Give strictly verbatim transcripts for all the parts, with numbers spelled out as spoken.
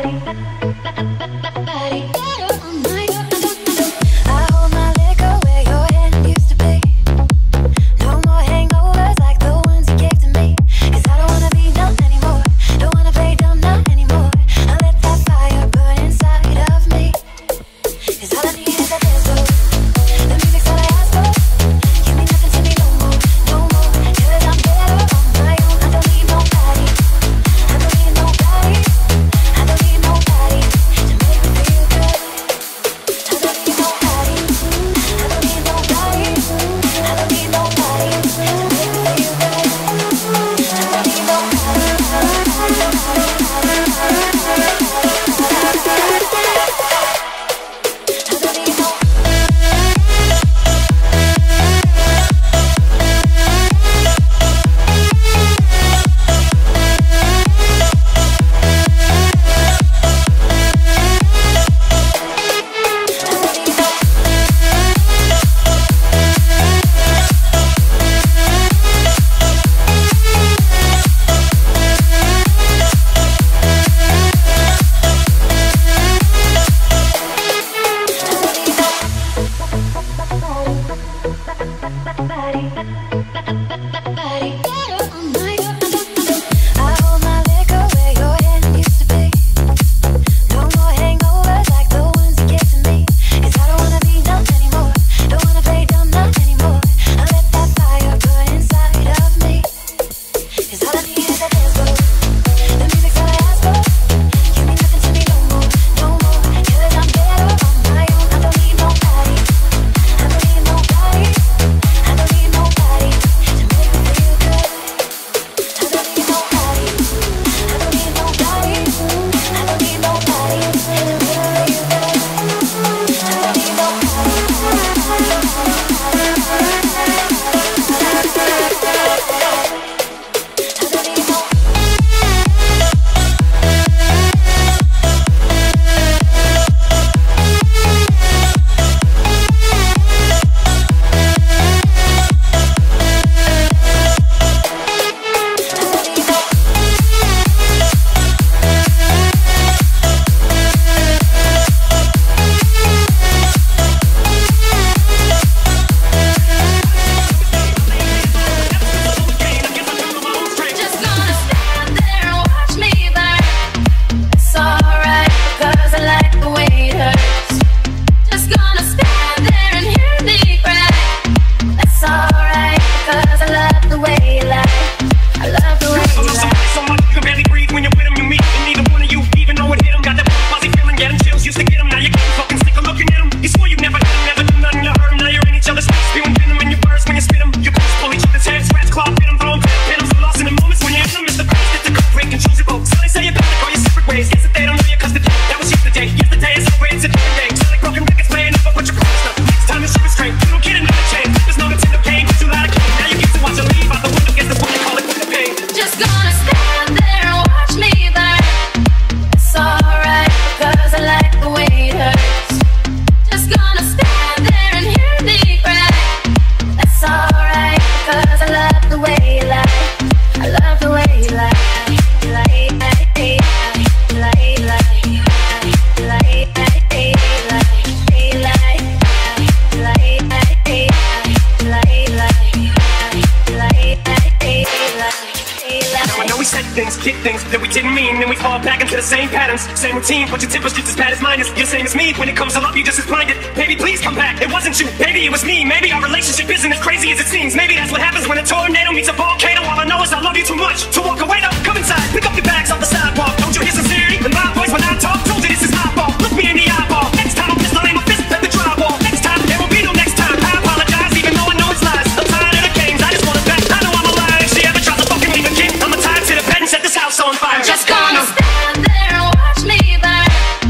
things, kick things that we didn't mean, then we fall back into the same patterns, same routine. But your temper's just as bad as mine is. You're the same as me. When it comes to love, you just as blinded. Baby, please come back. It wasn't you, baby, it was me. Maybe our relationship isn't as crazy as it seems. Maybe that's what happens when a tornado meets a volcano. All I know is I love you too much to walk away. Now come inside, pick up your bags off the sidewalk. Don't you hear sincerity in my voice when I talk? Told you this is my fault. Look me in the eyeball. Next time I'll pistol aim a fist at the drywall. Next time there will be no next time. I apologize, even though I know it's lies. I'm tired of the games. I just wanna bet. I know I'm alive. She ever tries to fucking leave a kid, I'ma tie her to the bed and set this house on fire. Just gonna stand there and watch me burn.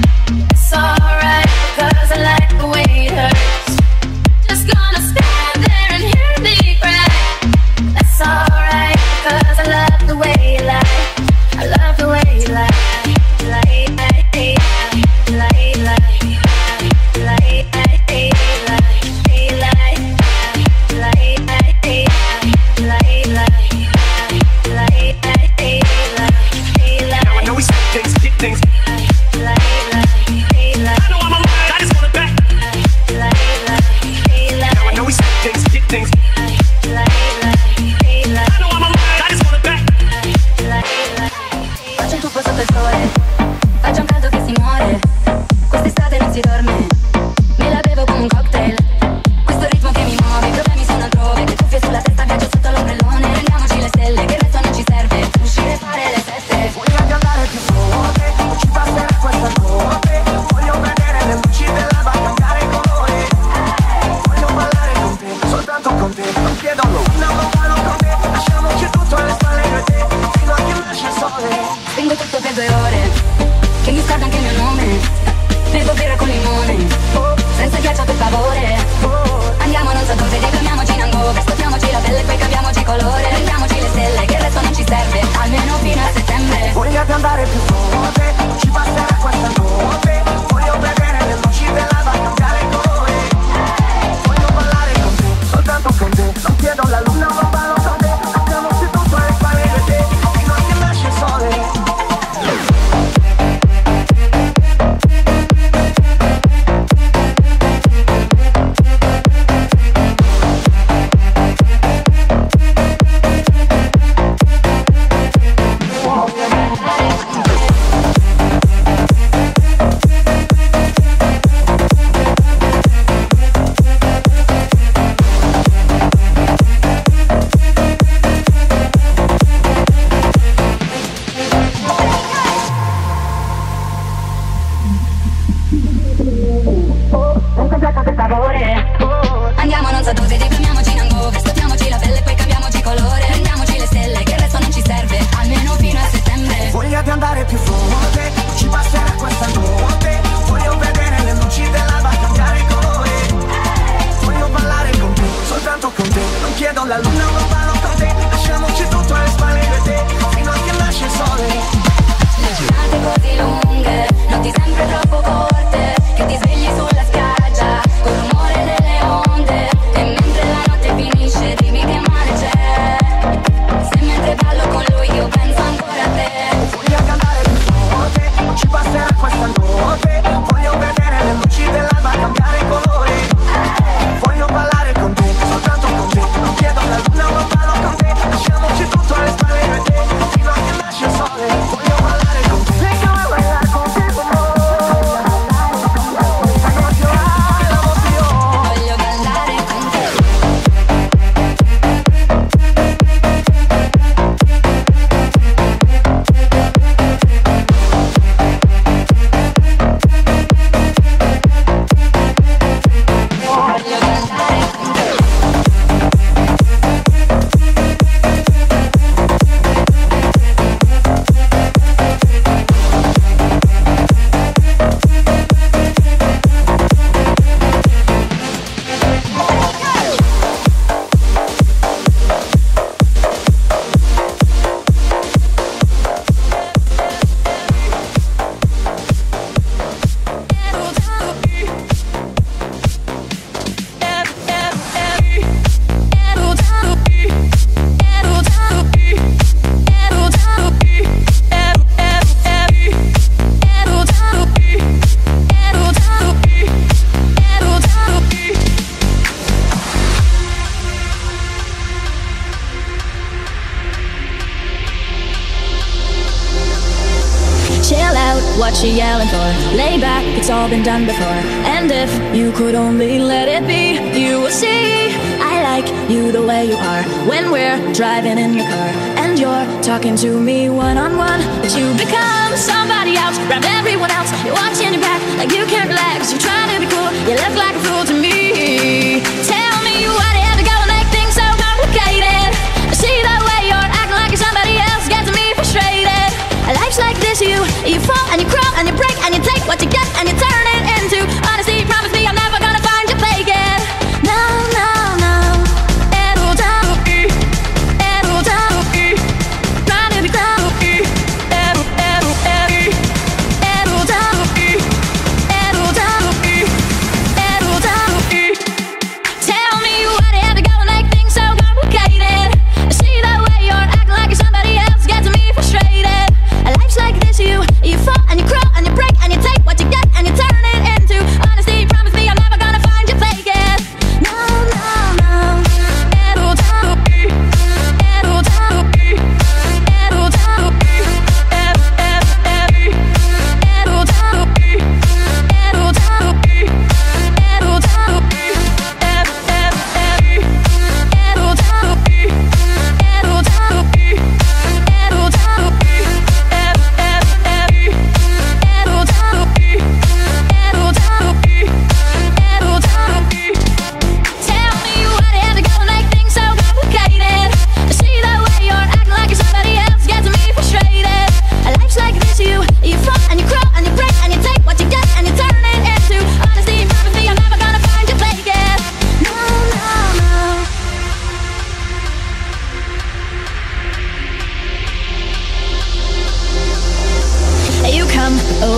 It's alright because I like the way it hurts. Just gonna stand there and hear me cry. That's alright because I love the way you lie. colore. Prendiamoci le stelle, che il resto non ci serve, almeno fino a settembre. Vogliate andare più forte, ci passerà questa notte. Voglio vedere le luci dell'alba cambiare colore. Voglio ballare con te, soltanto con te. Non chiedo la luna, ma ballo con te. Facciamoci tutto e fare te, fino a che nasce il sole. Andiamo non so dove, diplomiamoci in hangover, scottiamoci la pelle e poi cambiamoci colore. Prendiamoci le stelle, che il resto non ci serve, almeno fino a settembre. Vogliate andare più forte, ci passerà questa notte. Voglio vedere le luci dell'alba cambiare colore. Voglio ballare con te, soltanto con te. Non chiedo la luna, ma ballo con te. Lasciamoci tutto alle spalle te, fino a che nasce il sole. Le giornate così lunghe, notti sempre troppo corte, che ti svegli sulla spiaggia col rumore delle onde. E mentre la notte finisce dimmi che male c'è, se mentre ballo con lui io penso ancora a te. Vogliate andare più forte, ci passerà questa notte. Voglio vedere le luci dell'alba cambiare colore. Voglio ballare con te, soltanto con te. Non chiedo la luna, ma ballo con te. Lasciamoci tutto alle spalle te, fino a che nasce il sole. Voglio ballare con te, lasciamo ballare con te. Voglio ballare con te. Voglio ballare con te. Chill out, what you yelling for? Lay back, it's all been done before. And if you could only let it be, you will see I like you the way you are. When we're driving in your car and you're talking to me one-on-one, but you become somebody else around everyone else. You're watching your back like you can't relax. You're trying to be cool, you look like a fool to me. Tell me why they have to go and make things so complicated. I see the way you're acting like you're somebody else gets me frustrated. Life's like this, you you fall and you crawl and you break and you take what you get and you turn it into honesty. Promise me I'm never gonna find you faking. No, no, no. It'll double E, it'll double E. Trying to be double E, it'll, it'll, it'll, it'll double E, it'll double E, it'll double E.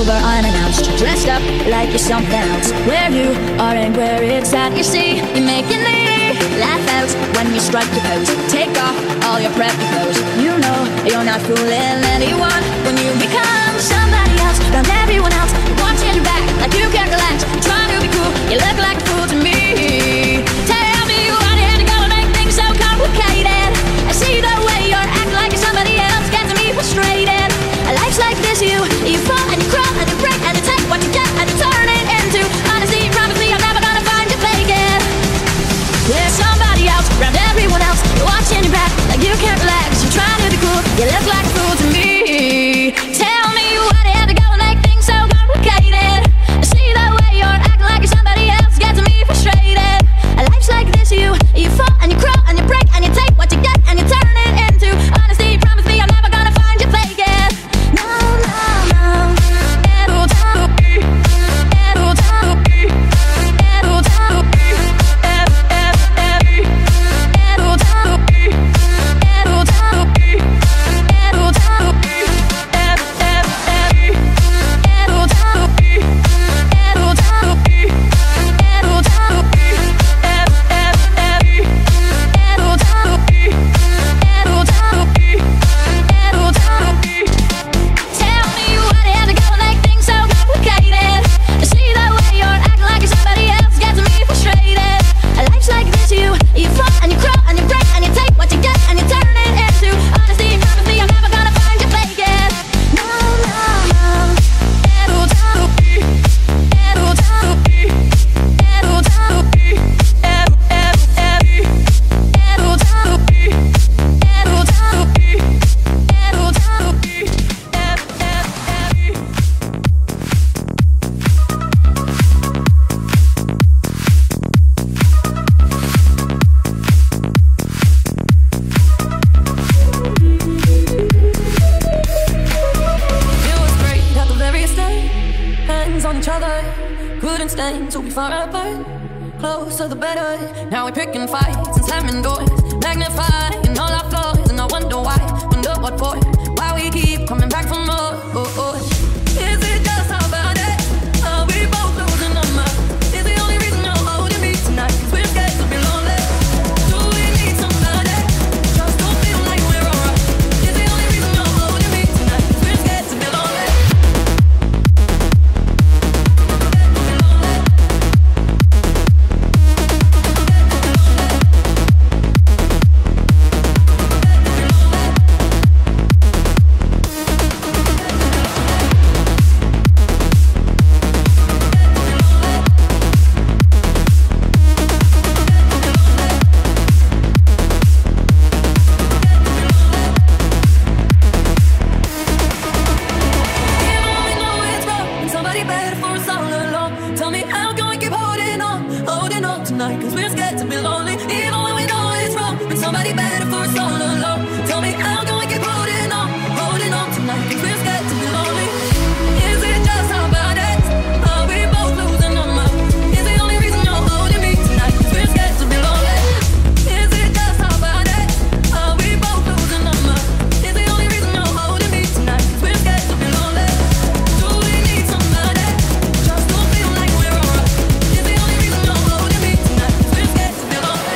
over unannounced, dressed up like you're something else. Where you are and where it's at, you see, you're making me laugh out when you strike your pose. Take off all your preppy clothes. You know you're not fooling anyone when you become somebody else. Around everyone else, you're watching your back like you can't relax. You're trying to be cool, you look like a fool to me. Tell me why you had to go and make things so complicated. I see the way you're acting like you're somebody else, gets me frustrated. Life's like this, you you fall and you crawl and you break and you take what you get and you turn it into honesty. Promise me I'm never gonna find you fake it. There's somebody else around everyone else. You're watching your back like you can't relax. You're trying to be cool, you look like a fool to me. Tell me why they had to go and make things so complicated. I see the way you're acting like you're somebody else, gets me frustrated. Life's like this, you you fall and you crawl and you break and you take what you get and you turn it into honesty. Promise me I'm never gonna find you fake it. No, no, no. It'll tell me, it'll tell me, it'll tell me, it'll tell me, it'll tell me, it'll tell me, it'll tell me, it'll tell me, it'll tell me, it'll tell me, it'll tell me, it'll tell me, it'll tell me. Tell me why they had to go and make things so complicated. I see the way you're acting like you're somebody else, gets me frustrated. Life's like this, you you fall and you crawl and you break and you take what you get and you turn it into honesty. Promise me I'm never gonna find you fake it. No, no, no. It'll tell me, it'll tell me, it'll tell me, it'll tell me, it'll tell me, it'll tell me, it'll tell me, It was great at the very start. Hands on each other, couldn't stand to be far apart. Closer the better. Now we're picking fights and slamming doors, magnifying all our flaws, and I wonder why, wonder what for, why we keep coming back for more. Oh, oh. Is it just how bad it? Are we both losing our minds? Is the only reason you're holding me tonight? 'Cause we're scared to be lonely. Do we need somebody? Just don't feel like we're alright. Is the only reason you're holding me tonight? 'Cause we're scared to be lonely. Tonight, 'cause we're scared to be lonely. Even when we know it's wrong, when somebody better for us all alone. Tell me how can we keep holding on, holding on tonight, 'cause we're scared to be lonely. Is it just how bad it is? Are we both losing our minds? Is the only reason you're holding me tonight? 'Cause we're scared to be lonely. Is it just how bad it is? Are we both losing our minds? Is the only reason you're holding me tonight? 'Cause we're scared to be lonely. Do we need somebody? Just don't feel like we're alright. Is the only reason you're holding me tonight? 'Cause we're scared to be lonely.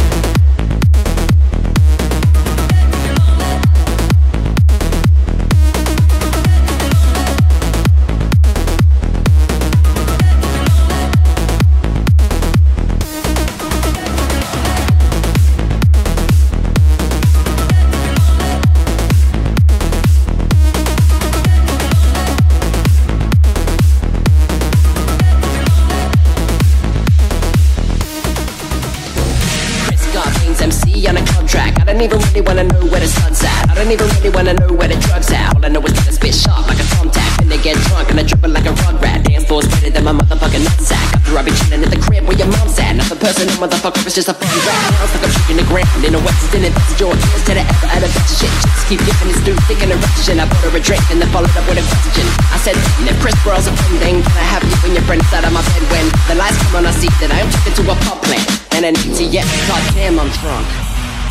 M C on a contract. I don't even really wanna know where the sun's at. I don't even really wanna know where the drugs at. All I know is that I spit sharp like a thumbtack. Then they get drunk and I drip it like a rug rat. Dance floor's better than my motherfucking nutsack. After I be chillin' at the crib where your mom's at. Not the person, no motherfucker, it's just a fun rap. Sounds like I'm shooting the ground in the west. Then invested your ears to the ever out of that shit. Just keep giving this dude thinking of rushing. I bought her a drink and then followed up with a question. I said, if Chris Burrell's a friend, then can I have you and your friends out of my bed when the lights come on? I see that I am talking to a pop plant and an A T M. Goddamn, I'm drunk.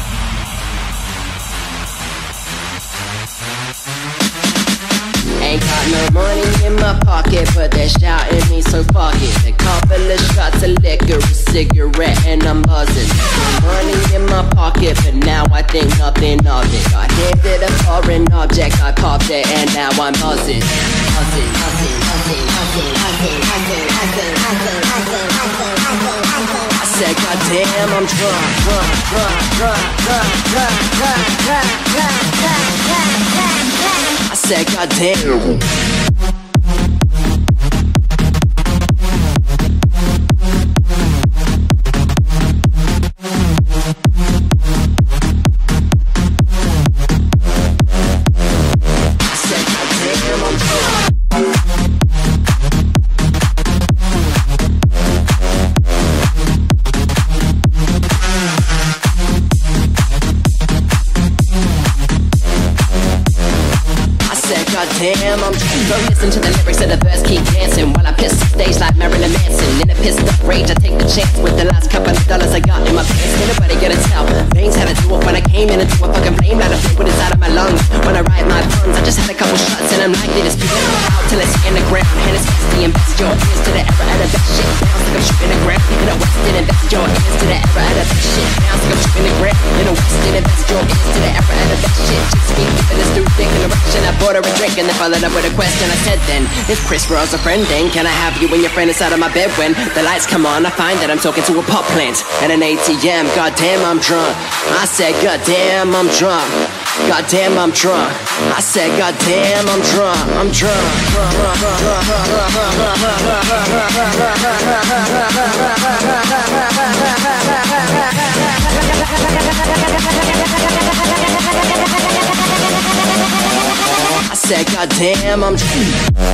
Ain't got no money in my pocket, but they're shouting me, so fuck it. A couple of shots of liquor, a cigarette, and I'm buzzing. No money in my pocket, but now I think nothing of it. I handed a foreign object, I popped it, and now I'm buzzing. Buzzing, buzzing, buzzing, buzzing, buzzing, buzzing, buzzing, buzzing, buzzing, buzzing, buzzing, buzzing. I said, goddamn, I'm drunk, drunk, drunk, drunk, drunk, drunk, drunk, drunk, drunk, drunk, drunk, drunk, drunk. I said, goddamn. Damn, I'm don't listen to the lyrics of the verse, keep dancing while I piss off stage like Marilyn Manson. In a pissed off rage, I take the chance with the last couple of dollars I got in my pants. Ain't nobody gonna tell. Veins had a do it when I came in into a fucking flame, light a flame with inside of my lungs. When I ride my puns, I just had a couple shots and I'm likely to speak out till it's in the ground. And it's nasty, invest your ears to the era of the best shit. Bounce like I'm shooting the ground. In the west, and invest your ears to the era of the best shit. Bounce like I'm shooting the ground. In the west, and invest your ears to the era of the best shit. Just keep giving this dude dick in the direction. I bought her a drink and then followed up with a question. I said then, is Chris Rose a friending? Can I have you and your friend inside of my bed when the lights come on? I find that I'm talking to a pop plant and an A T M. Goddamn, I'm drunk. I said, goddamn, I'm drunk. Goddamn, I'm drunk. I said, goddamn, I'm drunk. I'm drunk. I said, goddamn, I'm drunk.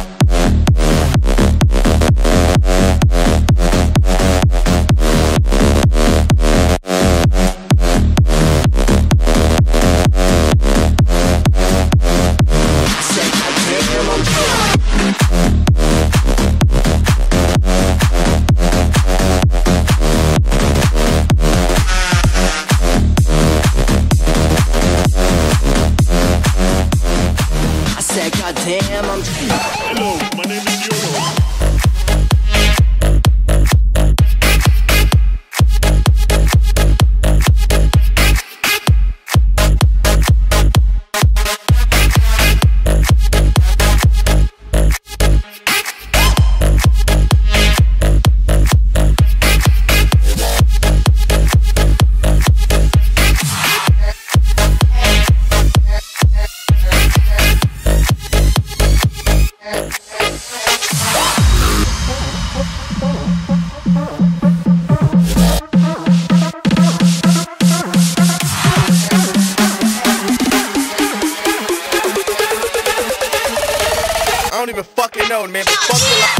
Goddamn, I'm hello, my name is Yoro. I don't even fucking know, man, but fuck your life.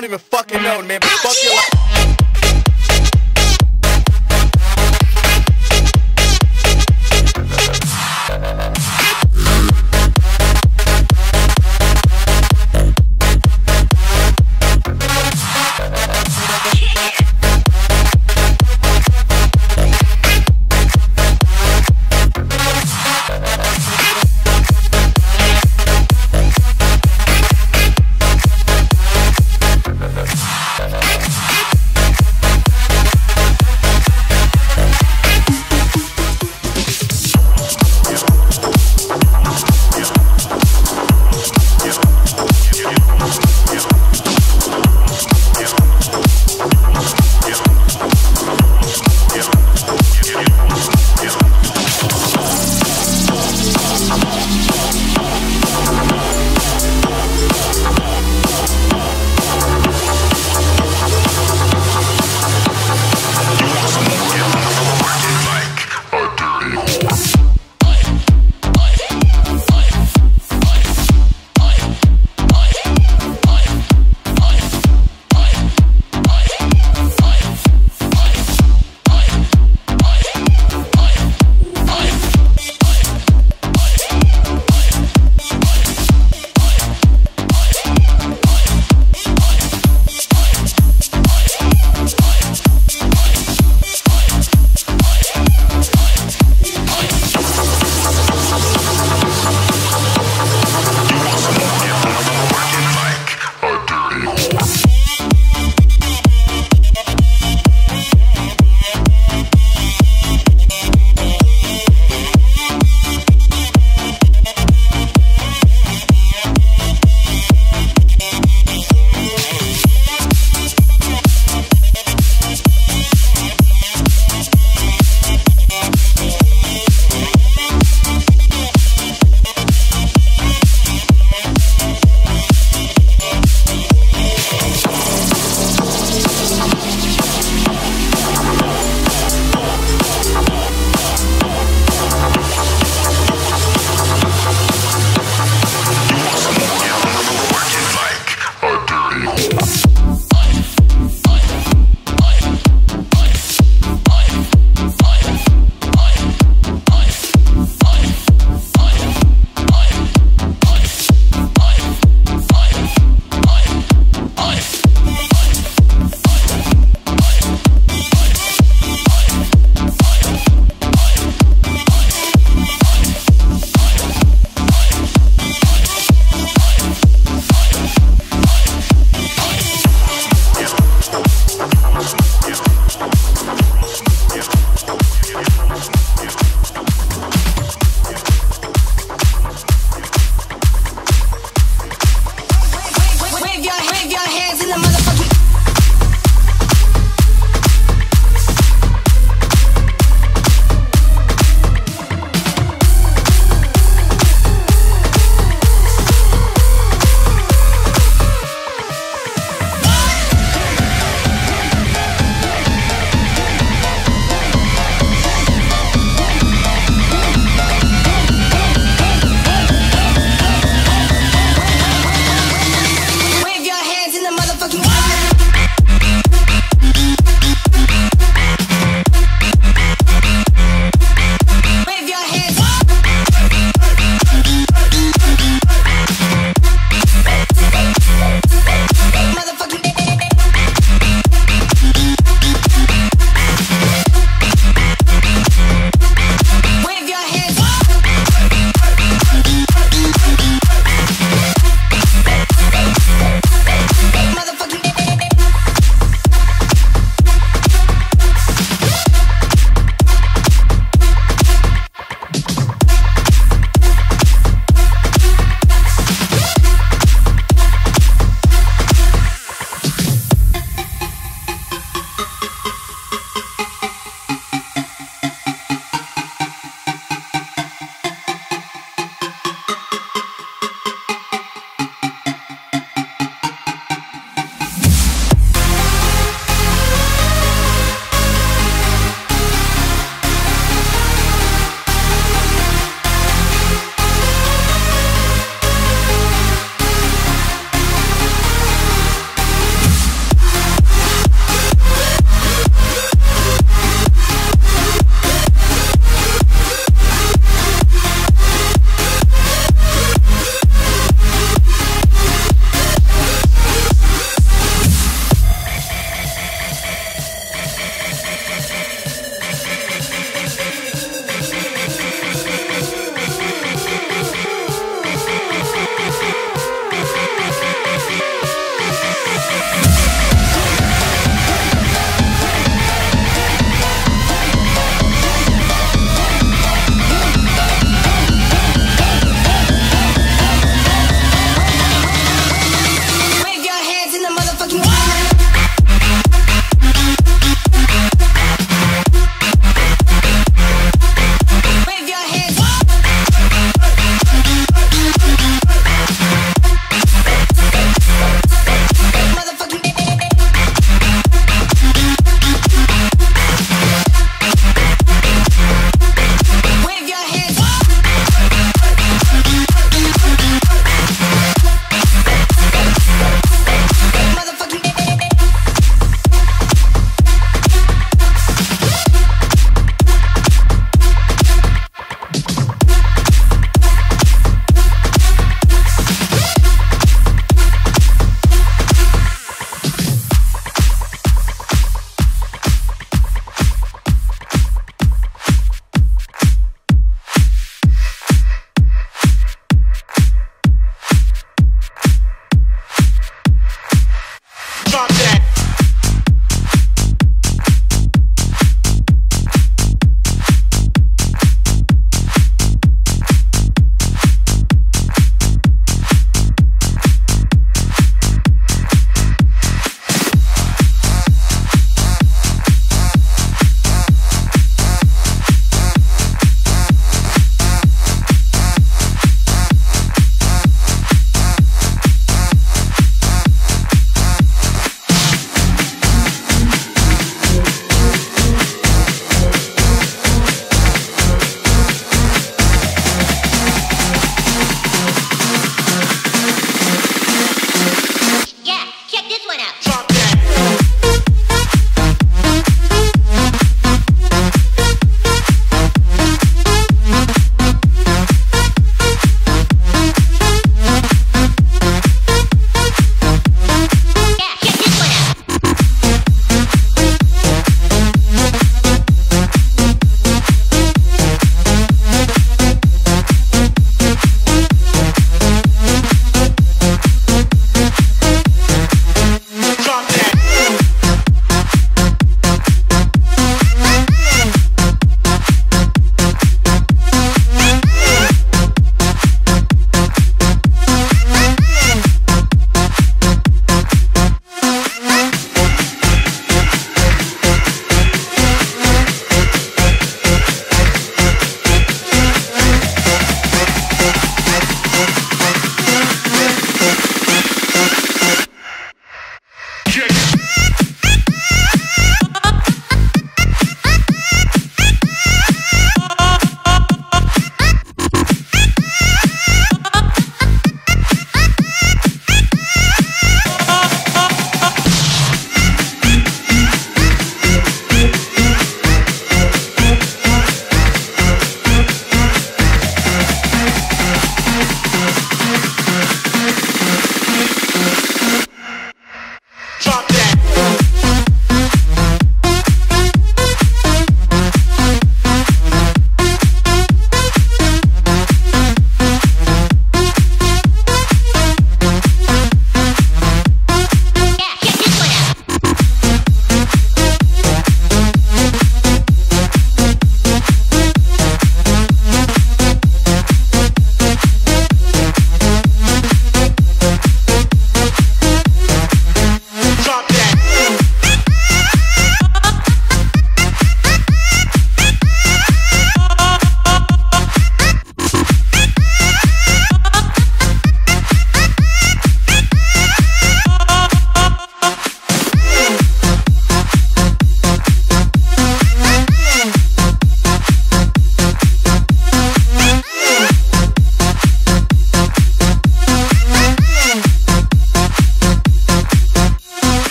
don't even fucking know, man. But fuck your life. Wave your, wave your hands in the mother.